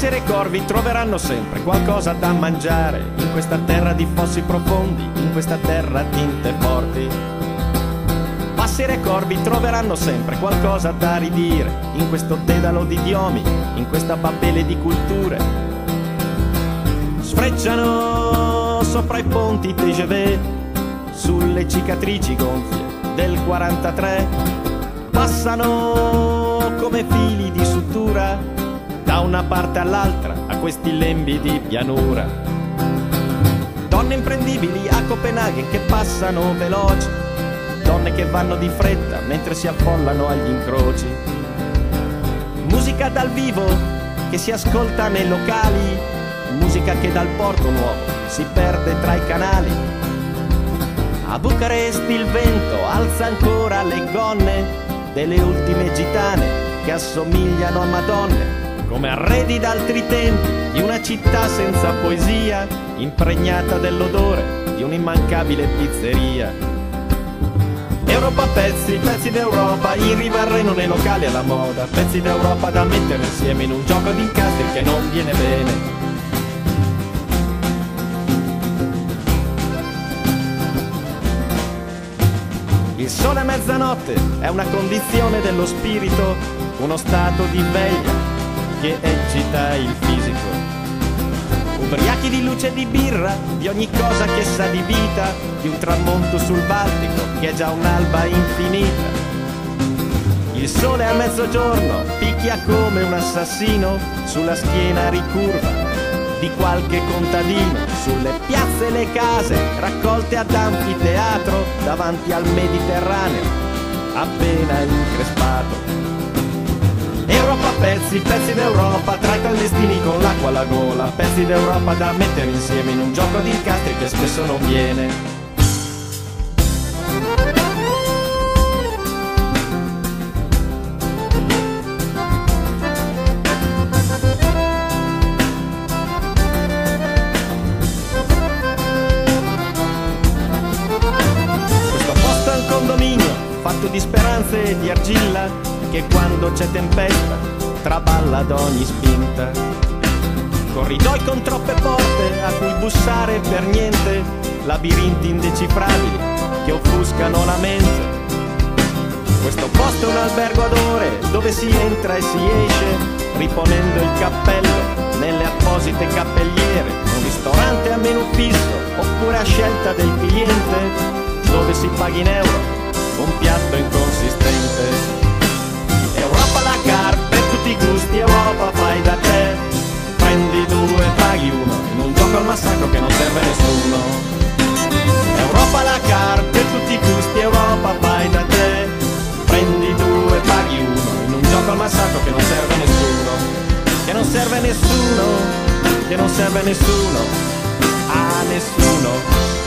Passeri e corvi troveranno sempre qualcosa da mangiare in questa terra di fossi profondi, in questa terra tinte forti. Passeri e corvi troveranno sempre qualcosa da ridire in questo dedalo di idiomi, in questa babele di culture. Sfrecciano sopra i ponti TGV, sulle cicatrici gonfie del 43. Passano come fili di sutura da una parte all'altra a questi lembi di pianura. Donne imprendibili a Copenaghen che passano veloci, donne che vanno di fretta mentre si affollano agli incroci. Musica dal vivo che si ascolta nei locali, musica che dal porto nuovo si perde tra i canali. A Bucaresti il vento alza ancora le gonne delle ultime gitane che assomigliano a madonne, come arredi d'altri tempi di una città senza poesia, impregnata dell'odore di un'immancabile pizzeria. Europa pezzi, pezzi d'Europa, in riva al Reno nei locali alla moda, pezzi d'Europa da mettere insieme in un gioco di incastri che non viene bene. Il sole a mezzanotte è una condizione dello spirito, uno stato di veglia che eccita il fisico. Ubriachi di luce e di birra, di ogni cosa che sa di vita, di un tramonto sul Baltico che è già un'alba infinita. Il sole a mezzogiorno picchia come un assassino sulla schiena ricurva di qualche contadino, sulle piazze e le case raccolte ad anfiteatro davanti al Mediterraneo appena increspato. Europa pezzi, pezzi d'Europa, tra i clandestini con l'acqua alla gola, pezzi d'Europa da mettere insieme in un gioco di incastri che spesso non viene. Questo posto è un condominio fatto di speranze e di argilla che quando c'è tempesta traballa ad ogni spinta. Corridoi con troppe porte a cui bussare per niente, labirinti indecifrabili che offuscano la mente. Questo posto è un albergo ad ore dove si entra e si esce riponendo il cappello nelle apposite cappelliere, un ristorante a menù fisso oppure a scelta del cliente dove si paga in euro un piatto inconsistente. Europa la carta per tutti i gusti, Europa fai da te, prendi due, paghi uno, in un gioco al massacro che non serve a nessuno. Europa la carta per tutti i gusti, Europa fai da te, prendi due, paghi uno, in un gioco al massacro che non serve a nessuno, che non serve a nessuno, che non serve a nessuno, a nessuno.